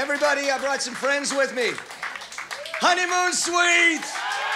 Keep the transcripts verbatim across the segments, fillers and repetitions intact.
Everybody, I brought some friends with me. Honeymoon Suite!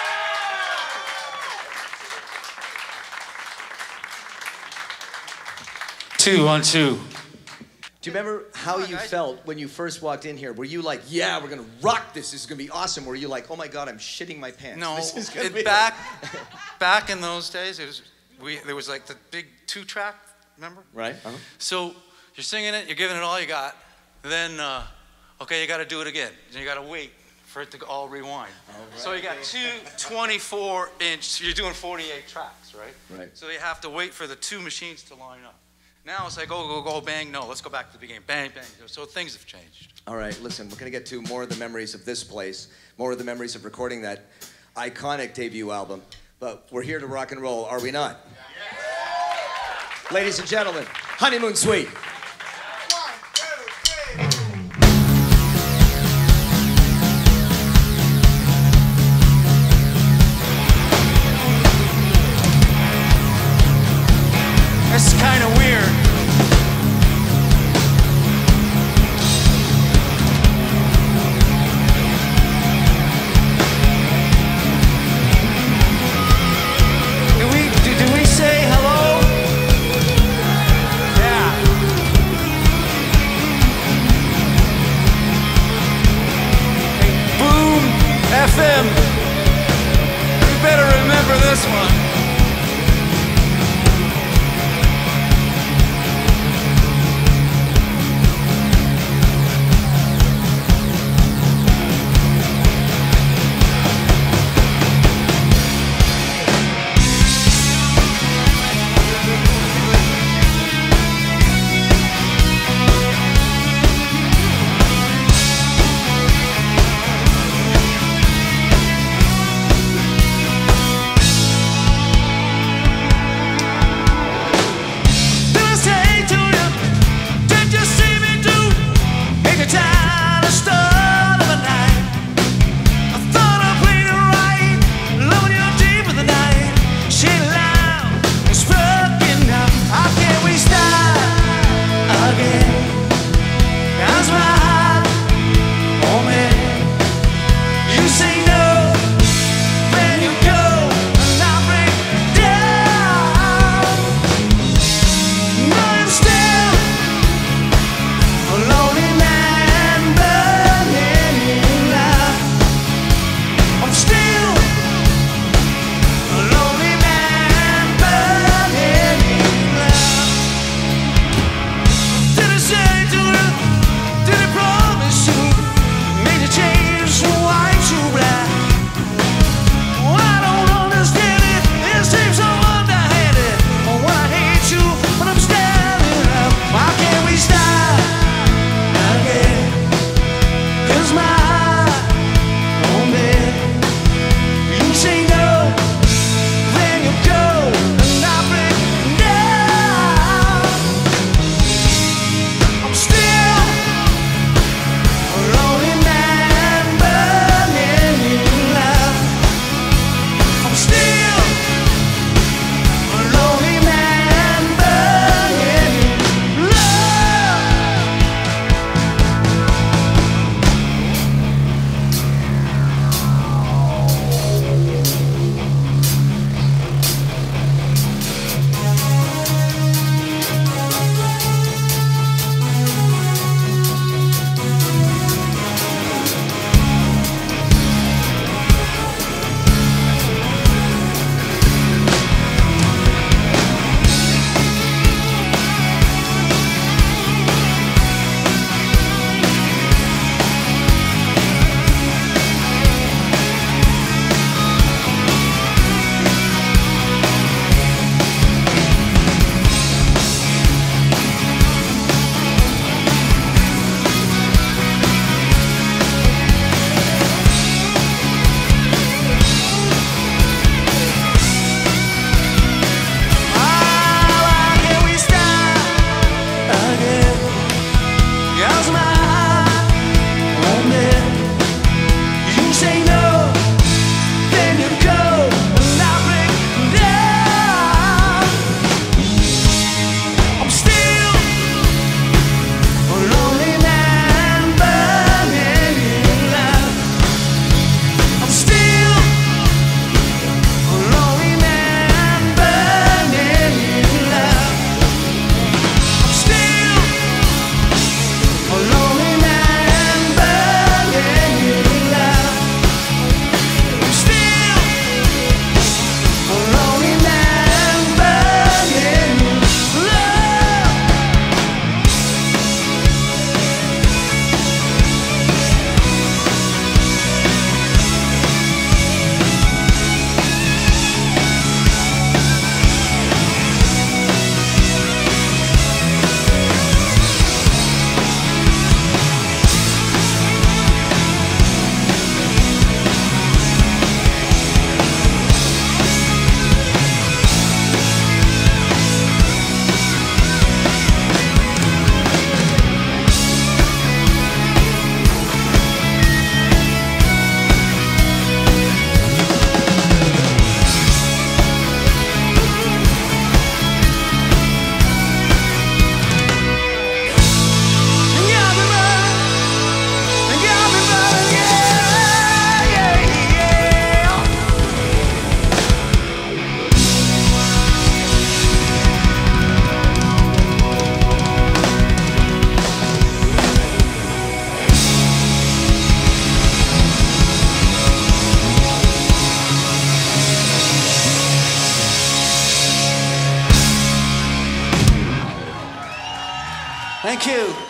Two, one, two. Do you remember how you felt when you first walked in here? Were you like, yeah, we're gonna rock this, this is gonna be awesome? Or were you like, oh my God, I'm shitting my pants? No, this is gonna it, be back, back in those days, it was, we, there was like the big two-track, remember? Right. Uh-huh. So you're singing it, you're giving it all you got, then, uh, okay, you gotta do it again. Then you gotta wait for it to all rewind. All right. So you got two twenty-four inch, you're doing forty-eight tracks, right? Right. So you have to wait for the two machines to line up. Now it's like, go, go, go, bang, no, let's go back to the beginning, bang, bang. So things have changed. All right, listen, we're gonna get to more of the memories of this place, more of the memories of recording that iconic debut album, but we're here to rock and roll, are we not? Yes. Ladies and gentlemen, Honeymoon Suite. One, two, three. It's kind of weird. Do we, do, do we say hello? Yeah. Hey, Boom F M. You better remember this one. Thank you.